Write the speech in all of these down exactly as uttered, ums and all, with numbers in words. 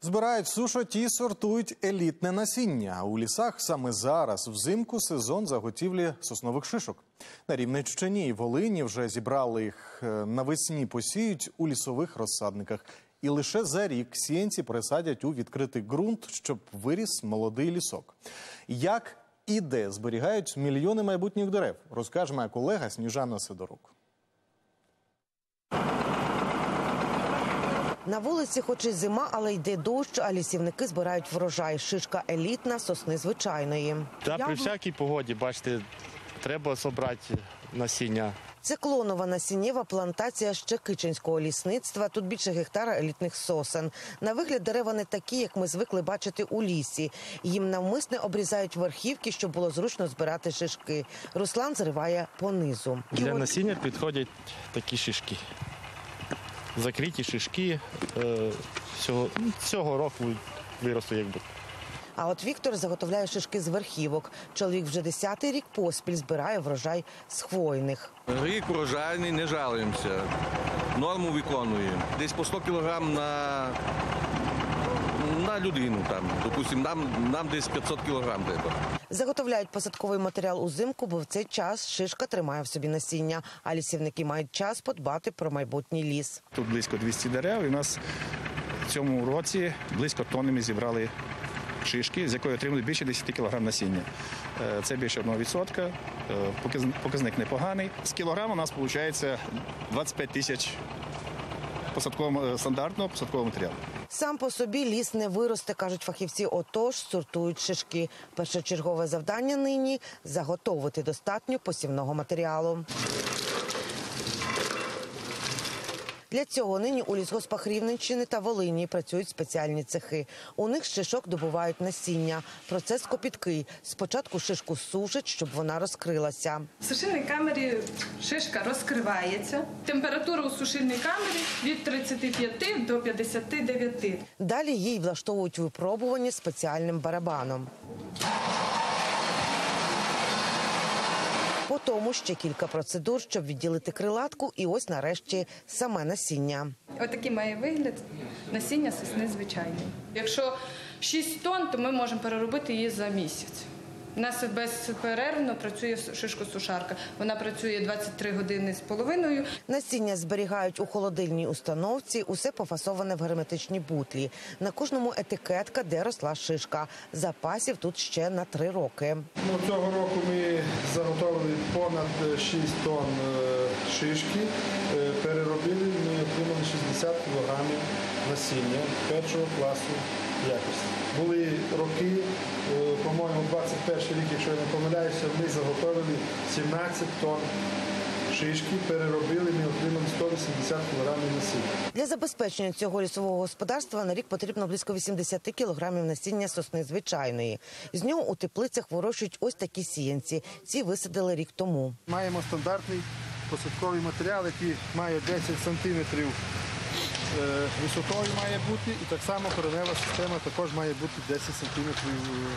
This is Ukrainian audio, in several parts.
Збирають сушать і сортують елітне насіння. У лісах саме зараз, взимку, сезон заготівлі соснових шишок. На Рівненщині і Волині вже зібрали їх, навесні посіють у лісових розсадниках. І лише за рік сіянці пересадять у відкритий ґрунт, щоб виріс молодий лісок. Як і де зберігають мільйони майбутніх дерев, розкаже моя колега Сніжана Сидорук. На вулиці хоч і зима, але йде дощ, а лісівники збирають врожай. Шишка елітна, сосни звичайної. Та при всякій погоді, бачите, треба зібрати насіння. Це клонова насіннєва плантація Щекичинського лісництва. Тут більше гектара елітних сосен. На вигляд дерева не такі, як ми звикли бачити у лісі. Їм навмисне обрізають верхівки, щоб було зручно збирати шишки. Руслан зриває понизу. Для насіння підходять такі шишки. Закриті шишки. Цього, цього року виростуть якби. А от Віктор заготовляє шишки з верхівок. Чоловік вже десятий рік поспіль збирає врожай з хвойних. Рік врожайний, не жалуємося. Норму виконуємо. Десь по сто кілограм на, на людину. Там. Допустим, нам, нам десь п'ятсот кілограм треба. Заготовляють посадковий матеріал узимку, бо в цей час шишка тримає в собі насіння. А лісівники мають час подбати про майбутній ліс. Тут близько двісті дерев, і у нас в цьому році близько тонни ми зібрали шишки, з якої отримали більше десять кілограм насіння. Це більше одного відсотка, показник непоганий. З кілограма у нас виходить двадцять п'ять тисяч посадкового, стандартного посадкового матеріалу. Сам по собі ліс не виросте, кажуть фахівці, отож сортують шишки. Першочергове завдання нині – заготовити достатньо посівного матеріалу. Для цього нині у лісгоспах Рівненщини та Волині працюють спеціальні цехи. У них з шишок добувають насіння. Процес копіткий. Спочатку шишку сушать, щоб вона розкрилася. В сушильній камері шишка розкривається. Температура у сушильній камері від тридцяти п'яти до п'ятдесяти дев'яти. Далі їй влаштовують випробування спеціальним барабаном. По тому ще кілька процедур, щоб відділити крилатку, і ось нарешті саме насіння. Отакий має вигляд насіння сосни звичайної. Якщо шість тонн, то ми можемо переробити її за місяць. У нас безперервно працює шишкосушарка. Вона працює двадцять три години з половиною. Насіння зберігають у холодильній установці, усе пофасоване в герметичні бутлі. На кожному етикетка, де росла шишка. Запасів тут ще на три роки. Ну, цього року ми заготовили понад шість тонн шишки. Переробили, ми отримали шістдесят кілограмів насіння першого класу якості. Були роки, по-моєму, двадцять перший рік, якщо я не помиляюся, ми заготовили сімнадцять тонн шишки, переробили, ми отримали сто вісімдесят кілограмів насіння. Для забезпечення цього лісового господарства на рік потрібно близько вісімдесят кілограмів насіння сосни звичайної. З нього у теплицях вирощують ось такі сіянці. Ці висадили рік тому. Маємо стандартний посадковий матеріал, який має десять сантиметрів висотою має бути, і так само коренева система також має бути десять сантиметрів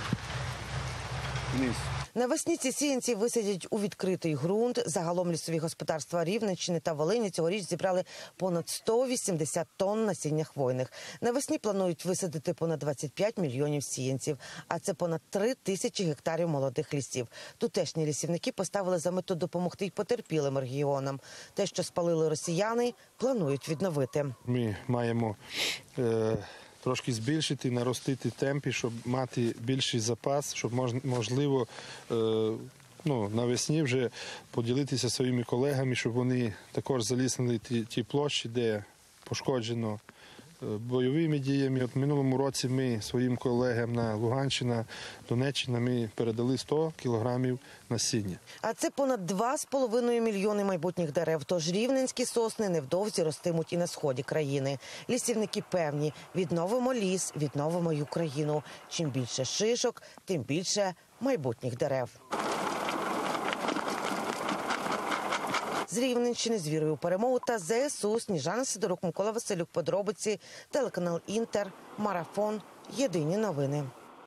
вниз. Навесні ці сіянці висадять у відкритий ґрунт. Загалом лісові господарства Рівненщини та Волині цьогоріч зібрали понад сто вісімдесят тонн насіння хвойних. Навесні планують висадити понад двадцять п'ять мільйонів сіянців, а це понад три тисячі гектарів молодих лісів. Тутешні лісівники поставили за мету допомогти й потерпілим регіонам. Те, що спалили росіяни, планують відновити. Ми маємо е трошки збільшити, наростити темпи, щоб мати більший запас, щоб можливо ну, навесні вже поділитися своїми колегами, щоб вони також заліснили ті, ті площі, де пошкоджено бойовими діями. От в минулому році ми своїм колегам на Луганщина, Донеччина ми передали сто кілограмів насіння. А це понад два з половиною мільйони майбутніх дерев. Тож рівненські сосни невдовзі ростимуть і на сході країни. Лісівники певні – відновимо ліс, відновимо й Україну. Чим більше шишок, тим більше майбутніх дерев. З Рівненщини з вірою у перемогу та ЗСУ. Сніжана Сидорук, Микола Василюк. Подробиці. Телеканал Інтер. Марафон. Єдині новини.